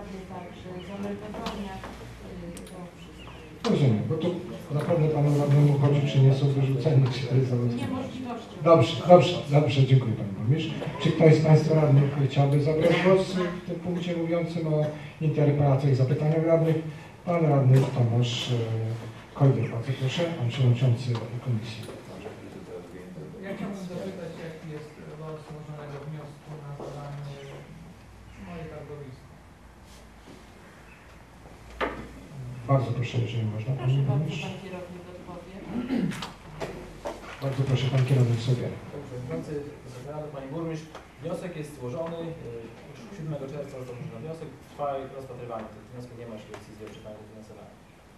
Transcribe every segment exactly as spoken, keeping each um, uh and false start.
rady, także zameldowania, to wszystko. Rozumiem, bo to naprawdę panu radnemu chodzi, czy nie są wyrzuceni, czy to jest załatwione. Niemożliwością. Dobrze, dobrze, dobrze, dziękuję panie burmistrz. Czy ktoś z państwa radnych chciałby zabrać głos w tym punkcie mówiącym o interpelacjach i zapytaniach radnych? Pan radny Tomasz Kojder, bardzo proszę, pan przewodniczący komisji. Ja chciałbym zapytać, jaki jest los złożonego wniosku na zadanie mojej targowiska. Bardzo proszę, jeżeli można. Proszę bardzo, pan kierownik odpowie. Bardzo proszę, pan kierownik sobie. Panie Przewodniczący, Pani Burmistrz, wniosek jest złożony, siódmego czerwca został złożony wniosek, trwa rozpatrywanie tych wniosków, nie ma jeszcze decyzji o przyznaniu dofinansowania.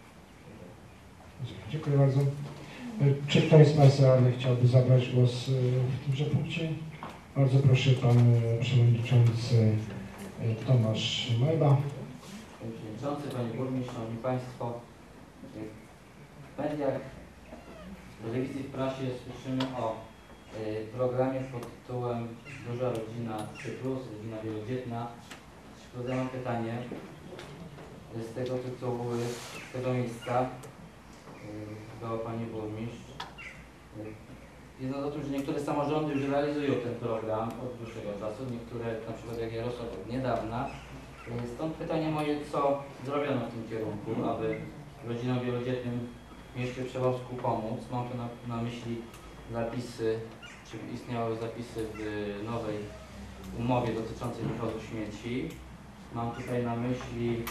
Dziękuję bardzo. Czy ktoś z państwa radnych chciałby zabrać głos w tymże punkcie? Bardzo proszę, pan przewodniczący Tomasz Majba. Panie Przewodniczący, Panie Burmistrz, Szanowni Państwo, w mediach, w telewizji, w prasie słyszymy o y, programie pod tytułem Duża Rodzina trzy plus, rodzina wielodzietna. Ja mam pytanie z tego tytułu, z tego miejsca y, do Pani Burmistrz. Wiedząc o tym, że niektóre samorządy już realizują ten program od dłuższego czasu, niektóre, na przykład jak Jarosław od niedawna. Stąd pytanie moje, co zrobiono w tym kierunku, aby rodzinom wielodzietnym w mieście Przewozku pomóc. Mam tu na, na myśli zapisy, czy istniały zapisy w nowej umowie dotyczącej wywozu śmieci. Mam tutaj na myśli yy,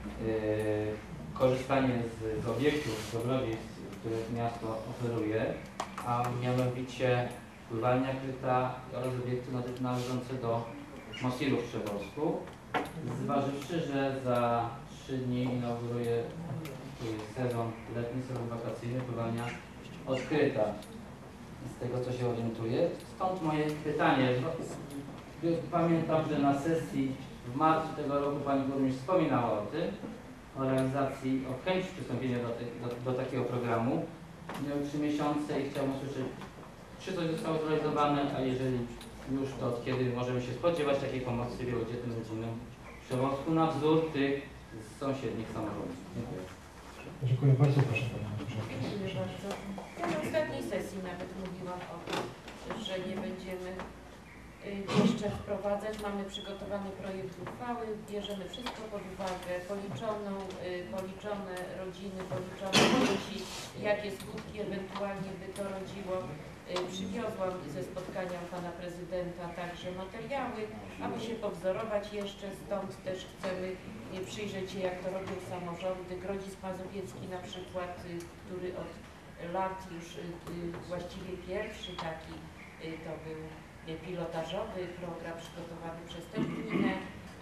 korzystanie z, z obiektów, z dobrodziejstw, które miasto oferuje, a mianowicie pływalnia kryta oraz obiekty należące do Mosiru w Przewozku. Zważywszy, że za trzy dni inauguruje sezon letni, sezon wakacyjny, pływania odkryta. Z tego, co się orientuję. Stąd moje pytanie. Pamiętam, że na sesji w marcu tego roku Pani Burmistrz wspominała o tym, o realizacji, o chęci przystąpienia do, te, do, do takiego programu. Miały trzy miesiące i chciałbym usłyszeć, czy coś zostało zrealizowane, a jeżeli już, to od kiedy możemy się spodziewać takiej pomocy wielodzietnym rodzinom w Przewozku na wzór tych z sąsiednich samorządów. Dziękuję. Dziękuję bardzo, proszę Pani. Dziękuję bardzo. Ja na ostatniej sesji nawet mówiłam o tym, że nie będziemy jeszcze wprowadzać. Mamy przygotowany projekt uchwały, bierzemy wszystko pod uwagę, policzoną, policzone rodziny, policzone dzieci, jakie skutki ewentualnie by to rodziło. Przywiozłam ze spotkania Pana Prezydenta także materiały, aby się powzorować jeszcze, stąd też chcemy przyjrzeć się, jak to robią samorządy. Grodzisk Mazowiecki na przykład, który od lat już właściwie pierwszy taki to był pilotażowy program przygotowany przez tę gminę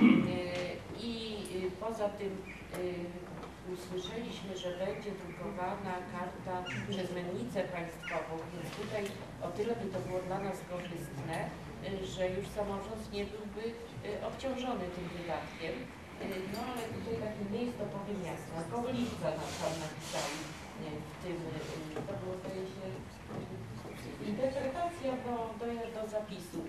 i poza tym usłyszeliśmy, że będzie drukowana karta przez mennicę państwową, więc tutaj o tyle by to było dla nas korzystne, że już samorząd nie byłby obciążony tym wydatkiem. No ale tutaj takie miejsce powiem jasno, koło lipca nam tam napisali w tym, to było zdaje się interpretacja do, do, do zapisów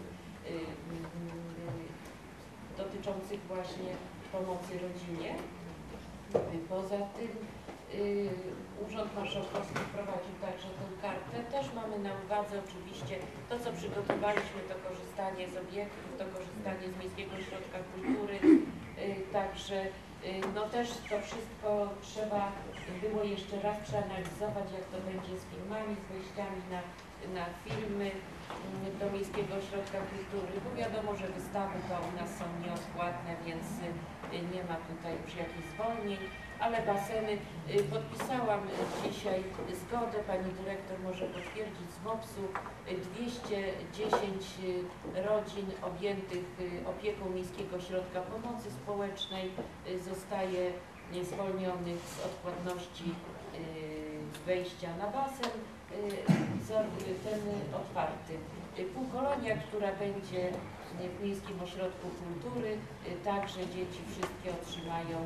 dotyczących właśnie pomocy rodzinie. Poza tym yy, Urząd Marszałkowski wprowadził także tę kartę. Też mamy na uwadze oczywiście to, co przygotowaliśmy, to korzystanie z obiektów, to korzystanie z Miejskiego Ośrodka Kultury. Yy, także yy, no też to wszystko trzeba było jeszcze raz przeanalizować, jak to będzie z filmami, z wejściami na, na filmy do Miejskiego Ośrodka Kultury, bo wiadomo, że wystawy to u nas są nieodpłatne, więc nie ma tutaj już jakichś zwolnień, ale baseny, podpisałam dzisiaj zgodę, pani dyrektor może potwierdzić z MOPS-u, dwieście dziesięć rodzin objętych opieką Miejskiego Ośrodka Pomocy Społecznej zostaje zwolnionych z odpłatności wejścia na basen, ten otwarty. Półkolonia, która będzie w Miejskim Ośrodku Kultury, także dzieci wszystkie otrzymają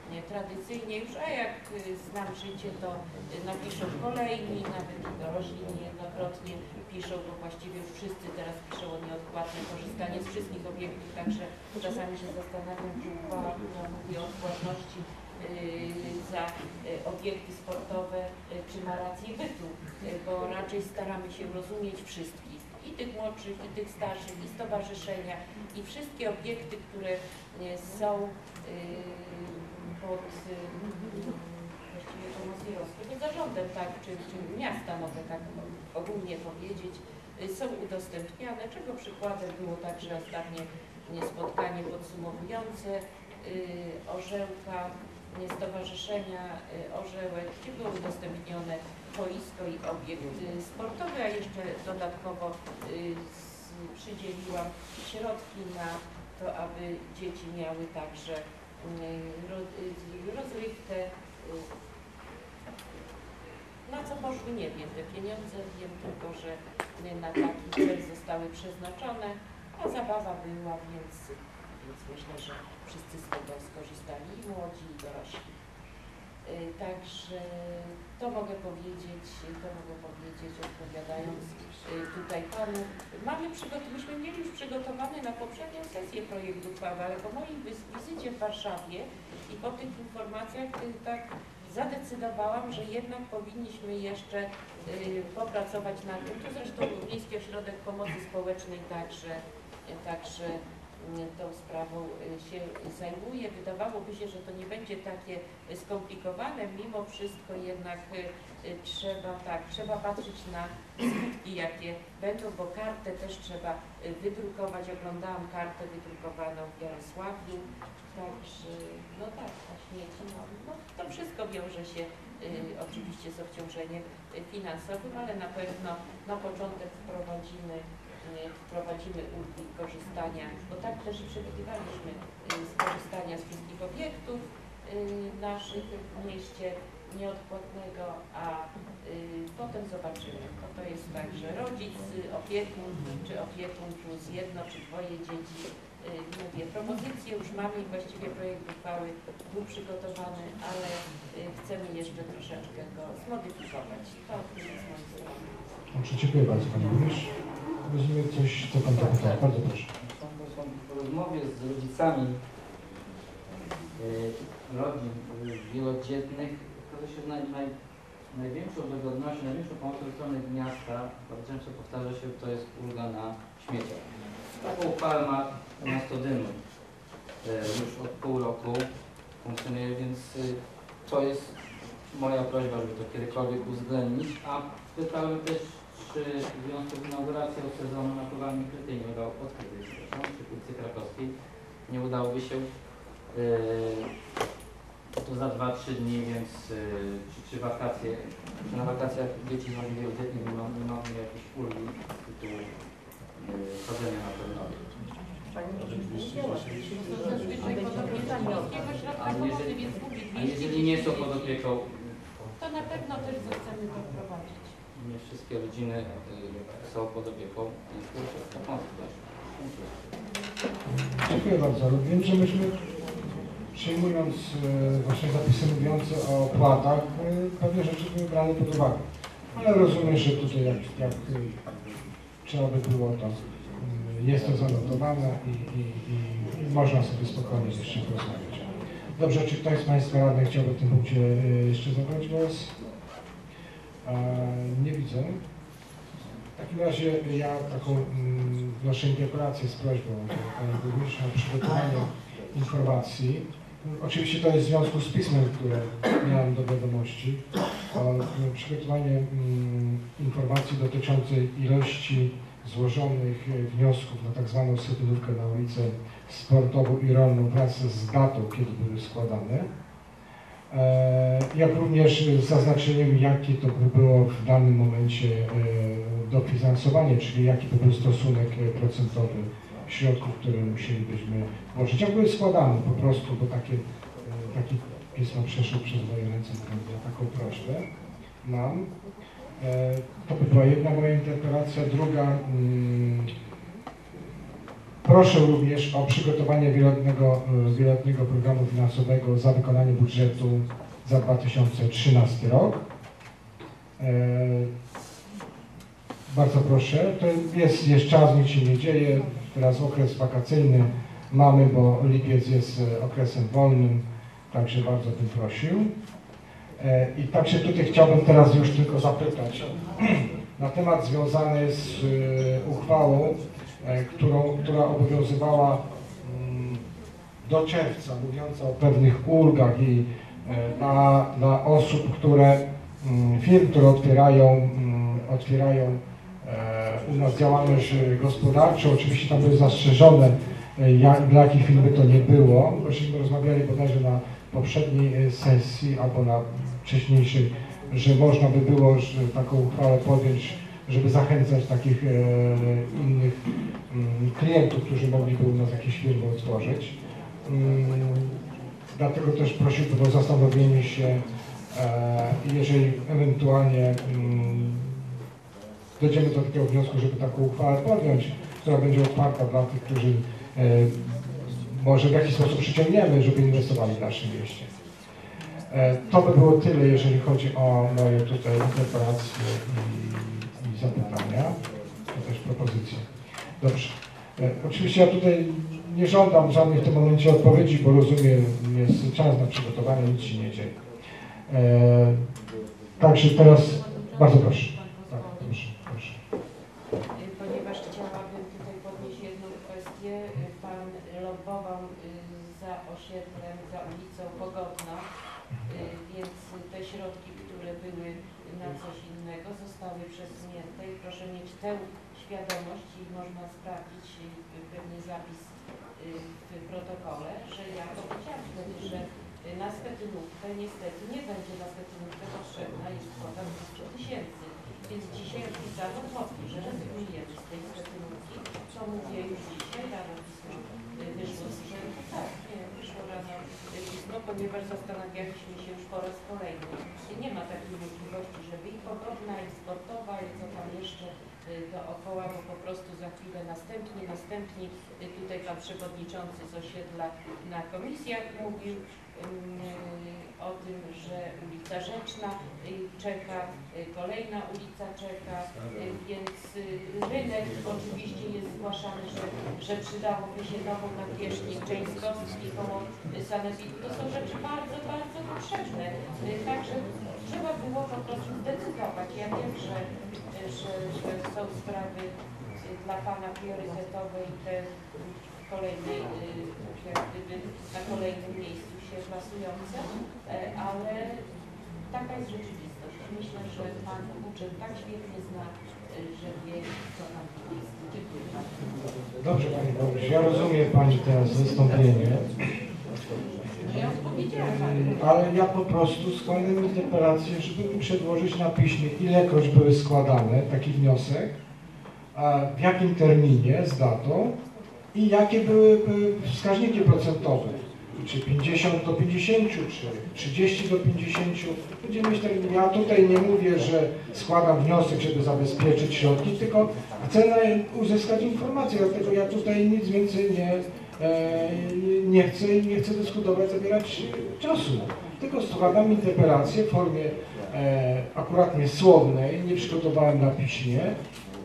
nie, tradycyjnie już, a jak y, znam życie, to y, napiszą kolejni, nawet i dorośli niejednokrotnie piszą, bo właściwie już wszyscy teraz piszą o nieodpłatne korzystanie z wszystkich obiektów, także czasami się zastanawiam, czy uchwała, która mówi o odpłatności y, za y, obiekty sportowe, y, czy ma rację bytu, y, bo raczej staramy się rozumieć wszystkich, i tych młodszych, i tych starszych, i stowarzyszenia, i wszystkie obiekty, które y, są y, pod y, właściwie pomocnikiem, zarządem, tak, czy, czy miasta, mogę tak ogólnie powiedzieć, y, są udostępniane, czego przykładem było także ostatnie y, spotkanie podsumowujące y, Orzełka, y, Stowarzyszenia y, Orzełek, gdzie było udostępnione boisko i obiekt y, sportowy, a jeszcze dodatkowo y, z, przydzieliłam środki na to, aby dzieci miały także rozrywkę. Na co poszły, nie wiem, te pieniądze, wiem tylko, że na taki cel zostały przeznaczone, a zabawa była, więc, więc myślę, że wszyscy z tego skorzystali, i młodzi, i dorośli. Także to mogę powiedzieć, to mogę powiedzieć, odpowiadając tutaj Panu. Mamy przygotowane, myśmy mieli już przygotowany na poprzednią sesję projekt uchwały, ale po mojej wizycie w Warszawie i po tych informacjach tak zadecydowałam, że jednak powinniśmy jeszcze y, popracować nad tym. Tu zresztą Miejski Ośrodek Pomocy Społecznej także, także tą sprawą się zajmuje. Wydawałoby się, że to nie będzie takie skomplikowane, mimo wszystko jednak trzeba tak, trzeba patrzeć na skutki, jakie będą, bo kartę też trzeba wydrukować. Oglądałam kartę wydrukowaną w Jarosławiu, także no tak, na śmieci, no, no to wszystko wiąże się y, oczywiście z obciążeniem finansowym, ale na pewno na początek wprowadzimy wprowadzimy ulgi korzystania, bo tak też przewidywaliśmy skorzystania z wszystkich obiektów naszych w mieście nieodpłatnego, a potem zobaczymy. Bo to jest tak, że rodzic, opiekun, czy opiekun plus jedno, czy dwoje dzieci. Mówię, propozycje już mamy i właściwie projekt uchwały był przygotowany, ale chcemy jeszcze troszeczkę go zmodyfikować. To jest z mojej strony. Dobrze, dziękuję bardzo Panie Burmistrz. Rozumiem coś, co Pan zapytał. Bardzo proszę. W rozmowie z rodzicami y, rodzin wielodzietnych okazało się, że naj, naj, największą wygodnością, największą pomocą ze strony miasta, bardzo często powtarza się, to jest ulga na śmieciach. Taką uchwałę ma miasto Dymy. Y, już od pół roku funkcjonuje, więc y, to jest moja prośba, żeby to kiedykolwiek uwzględnić, a pytałem też, czy w związku z inauguracją sezonu na pływalni krytej nie udało odkryć, przy Płytce Krakowskiej, nie udałoby się yy, to za dwa trzy dni, więc yy, czy, czy wakacje, czy na wakacjach dzieci z rodzin wielodzietnych nie mamy, nie mamy jakiejś ulgi z tytułu yy, chodzenia na pewnowie. A jeżeli nie są pod opieką, to na pewno też chcemy to wprowadzić. Nie wszystkie rodziny y, są pod opieką i pomocy. Dziękuję bardzo. Wiem, że myśmy, przyjmując e, właśnie zapisy mówiące o opłatach, e, pewne rzeczy były brane pod uwagę. Ale rozumiem, że tutaj jak, jak e, trzeba by było, to e, jest to zanotowane i, i, i, i można sobie spokojnie jeszcze porozmawiać. Dobrze, czy ktoś z Państwa radnych chciałby w tym punkcie e, jeszcze zabrać głos? Nie widzę. W takim razie ja taką mm, wnoszę interpelację z prośbą do Pani Burmistrza o przygotowanie informacji. Oczywiście to jest w związku z pismem, które miałem do wiadomości. O przygotowanie mm, informacji dotyczącej ilości złożonych wniosków na tak zwaną setynówkę na ulicę sportową i rolną wraz z datą, kiedy były składane. Jak również z zaznaczeniem, jakie to by było w danym momencie dofinansowanie, czyli jaki by był stosunek procentowy środków, które musielibyśmy włożyć. Jak były składane po prostu, bo takie, takie pismo przeszło przez moje ręce, na taką prośbę nam. To by była jedna moja interpelacja. Druga, Proszę również o przygotowanie wieloletniego, wieloletniego programu finansowego za wykonanie budżetu za dwa tysiące trzynasty rok. E, bardzo proszę, to jest, jest czas, nic się nie dzieje, teraz okres wakacyjny mamy, bo lipiec jest okresem wolnym, także bardzo bym prosił. E, I także tutaj chciałbym teraz już tylko zapytać na temat związany z e, uchwałą, e, którą, która obowiązywała mm, do czerwca, mówiąca o pewnych ulgach i e, dla, dla osób, które, mm, firm, które otwierają, mm, otwierają e, u nas działalność gospodarczą. Oczywiście tam były zastrzeżone, e, jak, dla jakich firm by to nie było. Myśmy rozmawiali bodajże na poprzedniej sesji albo na wcześniejszej, że można by było że taką uchwałę podjąć, żeby zachęcać takich e, innych mm, klientów, którzy mogliby u nas jakieś firmy otworzyć. Mm, dlatego też prosiłbym o zastanowienie się, e, jeżeli ewentualnie mm, dojdziemy do takiego wniosku, żeby taką uchwałę podjąć, która będzie otwarta dla tych, którzy e, może w jakiś sposób przyciągniemy, żeby inwestowali w naszym mieście. To by było tyle, jeżeli chodzi o moje tutaj interpelacje i, i zapytania, to też propozycje. Dobrze. Oczywiście ja tutaj nie żądam żadnych w tym momencie odpowiedzi, bo rozumiem, jest czas na przygotowanie, nic się nie dzieje. E, także teraz bardzo proszę. Tak, proszę, proszę. Ponieważ chciałabym tutaj podnieść jedną kwestię, pan lobbował za osiedlem, za ulicą Pogodna, więc te środki, które były na coś innego, zostały przesunięte i proszę mieć tę świadomość i można sprawdzić pewnie zapis w protokole, że ja powiedziałam wtedy, że na schetynówkę niestety nie będzie na schetynówkę potrzebna, jest kwota dwieście tysięcy. Więc dzisiaj odpisano mocno, że rezygnujemy z tej schetynówki, co mówię już dzisiaj, rano wyszło z rzędu, tak, nie, wyszło rano pismo, ponieważ zastanawialiśmy się już po raz kolejny. Nie ma takiej możliwości, żeby i Pogodna, i Sportowa, i co tam jeszcze dookoła, bo po prostu za chwilę następni, następni, tutaj pan przewodniczący z osiedla na komisjach mówił o tym, że ulica Rzeczna czeka, kolejna ulica czeka, więc rynek oczywiście jest zgłaszany, że, że przydałoby się nową nawierzchnię Czeńskowski koło sanepidu. To są rzeczy bardzo, bardzo potrzebne. Także trzeba było po prostu zdecydować. Ja wiem, że, że, że są sprawy dla Pana priorytetowe i te kolejnej, jak gdyby na kolejnym miejscu się plasujące, ale taka jest rzeczywistość. Myślę, że Pan budżet tak świetnie zna, że wie, co nam jest. Dziękuję bardzo. Dobrze, Pani Boguś, ja rozumiem Pani teraz wystąpienie. Ja odpowiedziałam. Ale ja po prostu składam interpelację, żeby mi przedłożyć na piśmie, ilekroć były składane, taki wniosek, a w jakim terminie, z datą i jakie były wskaźniki procentowe. Czy pięćdziesiąt do pięćdziesięciu, czy trzydzieści do pięćdziesięciu. Będziemy mieć termin. Ja tutaj nie mówię, że składam wniosek, żeby zabezpieczyć środki, tylko chcę uzyskać informacje, dlatego ja tutaj nic więcej nie, e, nie chcę i nie chcę dyskutować, zabierać czasu. Tylko składam interpelację w formie e, akurat niesłownej, nie przygotowałem na piśmie, e,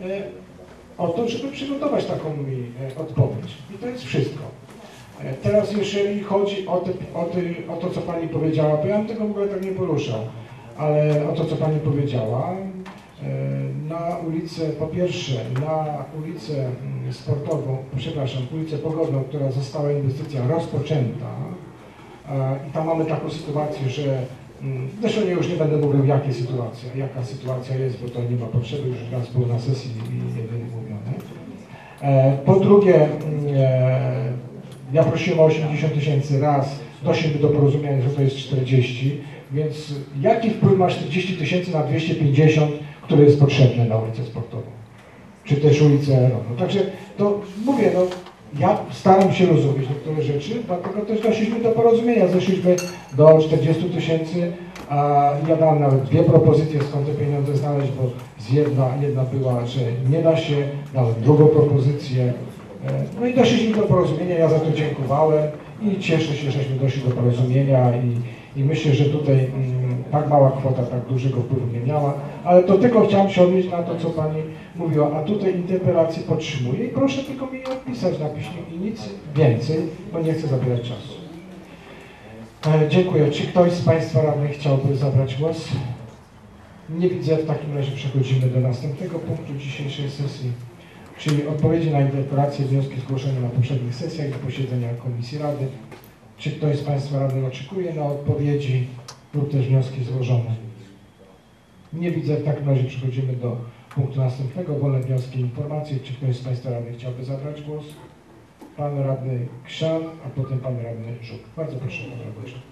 o to, żeby przygotować taką mi e, odpowiedź. I to jest wszystko. E, teraz jeżeli chodzi o, te, o, te, o to, co Pani powiedziała, bo ja bym tego w ogóle tak nie poruszał, ale o to, co Pani powiedziała, e, na ulicę, po pierwsze, na ulicę Sportową, przepraszam, ulicę Pogodną, która została inwestycja rozpoczęta, e, i tam mamy taką sytuację, że zresztą ja już nie będę mówił, jakie sytuacja, jaka sytuacja jest, bo to nie ma potrzeby, już raz było na sesji i nie będzie mówione. E, po drugie, e, ja prosiłem o osiemdziesiąt tysięcy raz, doszliśmy do porozumienia, że to jest czterdzieści, więc jaki wpływ ma czterdzieści tysięcy na dwieście pięćdziesiąt, które jest potrzebne na ulicę Sportową, czy też ulicę Rodną. Także to mówię, no, ja staram się rozumieć niektóre rzeczy, dlatego też doszliśmy do porozumienia, zeszliśmy do czterdziestu tysięcy, a ja dałem nawet dwie propozycje, skąd te pieniądze znaleźć, bo z jedna, jedna była, że nie da się, dałem drugą propozycję, No i doszliśmy do porozumienia, ja za to dziękowałem i cieszę się, żeśmy doszli do porozumienia i, i myślę, że tutaj mm, tak mała kwota tak dużego wpływu nie miała, ale do tego chciałem się odnieść na to, co Pani mówiła, a tutaj interpelację podtrzymuję i proszę tylko mi odpisać na piśmie i nic więcej, bo nie chcę zabierać czasu. E, dziękuję. Czy ktoś z Państwa radnych chciałby zabrać głos? Nie widzę, w takim razie przechodzimy do następnego punktu dzisiejszej sesji, czyli odpowiedzi na interpelacje, wnioski zgłoszone na poprzednich sesjach i posiedzenia Komisji Rady. Czy ktoś z Państwa radnych oczekuje na odpowiedzi lub też wnioski złożone? Nie widzę, w takim razie przechodzimy do punktu następnego, wolne wnioski i informacje. Czy ktoś z Państwa radnych chciałby zabrać głos? Pan radny Krzan, a potem pan radny Żuk. Bardzo proszę, pan radny Żuk.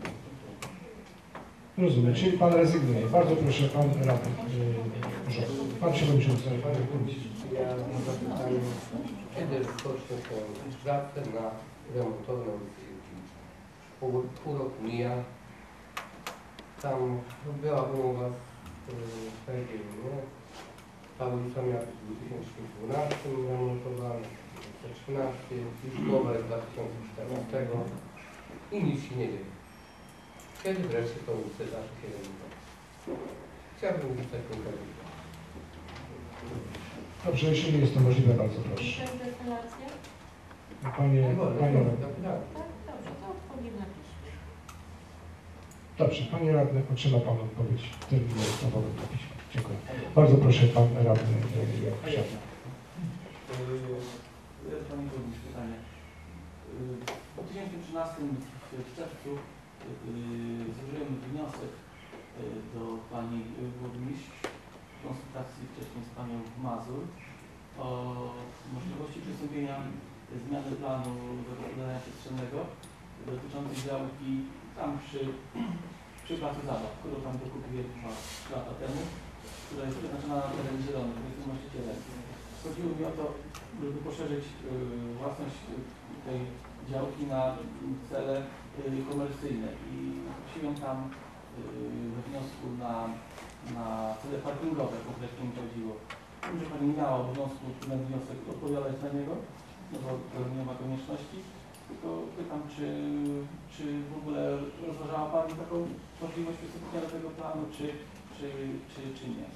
Rozumiem, czyli pan rezygnuje. Bardzo proszę, pan radny yy, Żuk. Pan przewodniczący komisji. Ja mam zapytanie, kiedy rozpocznie się pracę na remontową ulicy Józefowicza? Pół, pół roku mija. Tam była umowa z P G N, nie? Ta ulica miała być w dwa tysiące dwunastym remontowana, dwa tysiące trzynastym, już mowa jest dwa tysiące czternastego i nic się nie dzieje. Kiedy wreszcie tą ulicę zacznie się remontować? Chciałbym uzyskać konkretnie. Dobrze, jeśli nie jest to możliwe, bardzo proszę. Interpelacja? Panie, panie radny. Tak, dobrze, to odpowiem na piśmie. Dobrze, panie radny, otrzyma pan odpowiedź w terminie ustawowym na piśmie. Dziękuję. Bardzo proszę, pan radny Krzan. Panie Burmistrz, pytanie. W dwa tysiące trzynastym w czerwcu złożyłem wniosek do pani burmistrz w konsultacji wcześniej z panią Mazur o możliwości przystąpienia zmiany planu zagospodarowania przestrzennego dotyczącej działki tam przy, przy placu zabaw, którą tam dokupiłem dwa lata temu, która jest przeznaczona na teren zielony, to jest właścicielem. Chodziło mi o to, żeby poszerzyć y, własność tej działki na cele y, komercyjne i prosiłem tam y, we wniosku na, na cele parkingowe, konkretnie mi chodziło. Wiem, że Pani nie miała obowiązku na wniosek odpowiadać na niego, no bo to nie ma konieczności, tylko pytam, czy, czy w ogóle rozważała Pani taką możliwość przystąpienia do tego planu, czy, czy, czy, czy nie?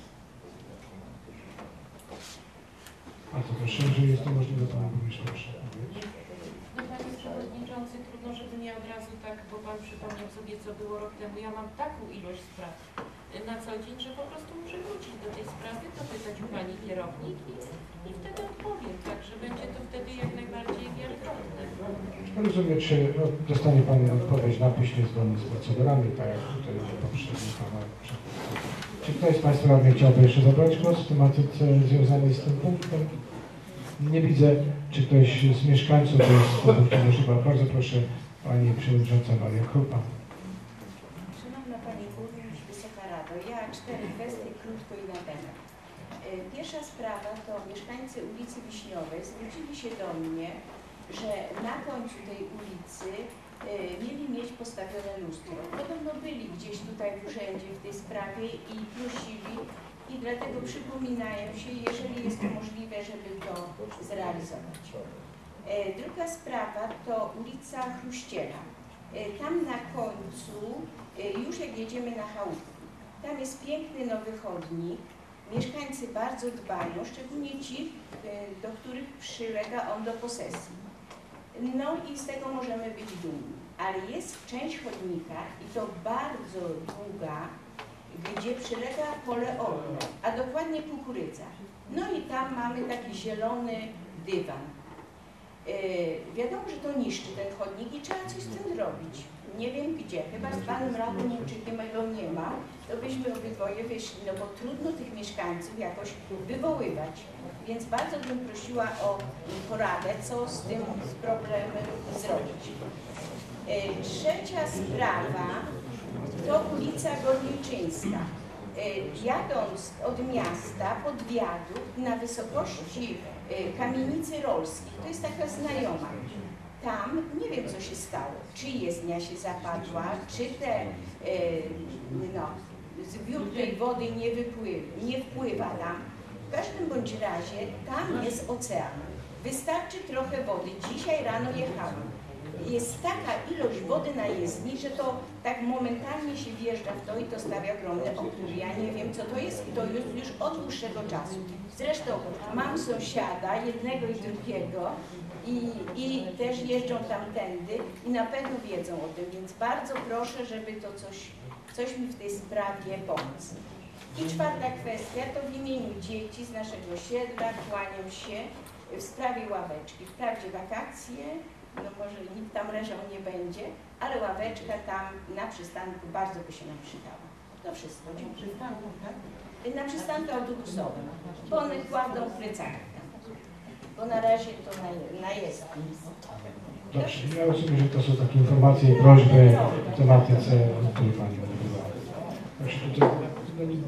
Bardzo proszę, jeżeli jest to możliwe, pan burmistrz, proszę powiedzieć. No Panie Przewodniczący, trudno, żeby nie od razu tak, bo Pan przypomniał sobie, co było rok temu. Ja mam taką ilość spraw na co dzień, że po prostu muszę wrócić do tej sprawy, dopytać u Pani kierownik i, i wtedy odpowiem, tak, że będzie to wtedy jak najbardziej wiarygodne. Rozumiem, czy dostanie Pan odpowiedź na piśmie zgodnie z procedurami, tak jak tutaj poprzedni Pana przewodniczący. Czy ktoś z Państwa radnych chciałby jeszcze zabrać głos w tematyce związanej z tym punktem? Nie widzę, czy ktoś z mieszkańców jest w tym punkcie możliwe. Bardzo proszę Pani Przewodnicząca Maria Krupa. Szanowna Pani Burmistrz, Wysoka Rado, ja cztery kwestie krótko i na temat. Pierwsza sprawa to mieszkańcy ulicy Wiśniowej zwrócili się do mnie, że na końcu tej ulicy mieli mieć postawione lustro. Podobno byli gdzieś tutaj w urzędzie w tej sprawie i prosili i dlatego przypominają się, jeżeli jest to możliwe, żeby to zrealizować. Druga sprawa to ulica Chruściela. Tam na końcu, już jak jedziemy na chałupki, tam jest piękny nowy chodnik. Mieszkańcy bardzo dbają, szczególnie ci, do których przylega on do posesji. No i z tego możemy być dumni. Ale jest część chodnika i to bardzo długa, gdzie przylega pole orne, a dokładnie kukurydza. No i tam mamy taki zielony dywan. Yy, wiadomo, że to niszczy ten chodnik i trzeba coś z tym zrobić. Nie wiem gdzie, chyba z panem radnym Łuczykimego nie ma, to byśmy obydwoje wyszli, no bo trudno tych mieszkańców jakoś wywoływać. Więc bardzo bym prosiła o poradę, co z tym problemem zrobić. Yy, trzecia sprawa to ulica Gorliczyńska. Jadąc od miasta pod wiadukt na wysokości Kamienicy Rolskich, to jest taka znajoma, tam nie wiem co się stało, czy jezdnia się zapadła, czy te no, zbiór tej wody nie, wypływa, nie wpływa tam. W każdym bądź razie tam jest ocean. Wystarczy trochę wody. Dzisiaj rano jechałam. Jest taka ilość wody na jezdni, że to tak momentalnie się wjeżdża w to i to stawia ogromne opór. Ja nie wiem, co to jest i to już, już od dłuższego czasu. Zresztą mam sąsiada, jednego i drugiego i, i też jeżdżą tamtędy i na pewno wiedzą o tym, więc bardzo proszę, żeby to coś, coś mi w tej sprawie pomóc. I czwarta kwestia to w imieniu dzieci z naszego osiedla kłaniam się w sprawie ławeczki. Wprawdzie wakacje, no może nikt tam leżał nie będzie, ale ławeczka tam na przystanku bardzo by się nam przydała. To wszystko. Dziękuję. Na przystanku autobusowym, bo one kładą plecaki tam. Bo na razie to na, na jest. Dobrze, ja rozumiem, że to są takie informacje i prośby w tematyce, o której Pani mówiła. Także tutaj, no nie,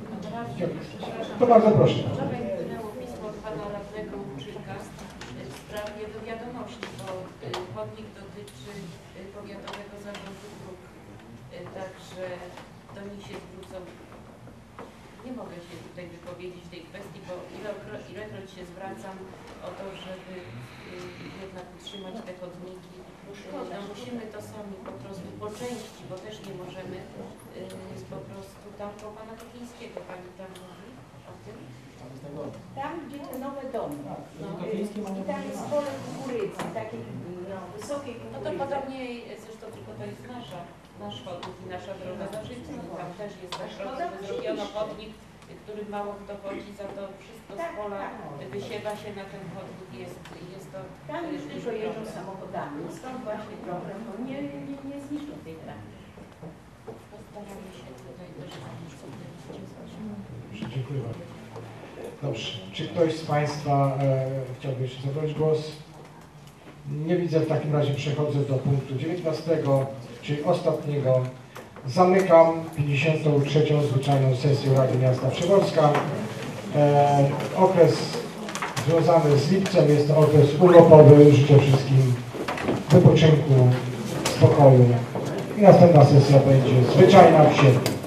to bardzo proszę. Wczoraj wpłynęło pismo od pana radnego Łuczyka w sprawie do wiadomości, bo chodnik dotyczy powiatowego zarządu dróg. Także do nich się zwrócą. Nie mogę się tutaj wypowiedzieć w tej kwestii, bo ilekroć, ilekroć się zwracam o to, żeby jednak utrzymać te chodniki. No, musimy to sami po prostu po części, bo też nie możemy po prostu tam po pana Kopińskiego, pani tam mówi o tym. Tam, gdzie te nowe domy. No, i tam jest pole kukurydzy, takiej no, wysokiej kukurydzy. No to podobnie, zresztą tylko to jest nasza, nasz chodnik i nasza droga za życiem. Tam też jest tak, że zrobiono chodnik, który mało kto chodzi, za to wszystko z pola wysiewa się na ten chodnik. Jest, jest to... Tam już tylko jeżdżą samochodami, stąd właśnie problem, bo nie, nie, nie zniszczą tej trasy. Postaramy się tutaj też sobie. Dziękuję bardzo. Dobrze. Czy ktoś z Państwa e, chciałby jeszcze zabrać głos? Nie widzę, w takim razie przechodzę do punktu dziewiętnastego, czyli ostatniego. Zamykam pięćdziesiątą trzecią zwyczajną sesję Rady Miasta Przeworska. E, okres związany z lipcem jest to okres urlopowy. Życzę wszystkim wypoczynku, spokoju i następna sesja będzie zwyczajna w sierpniu.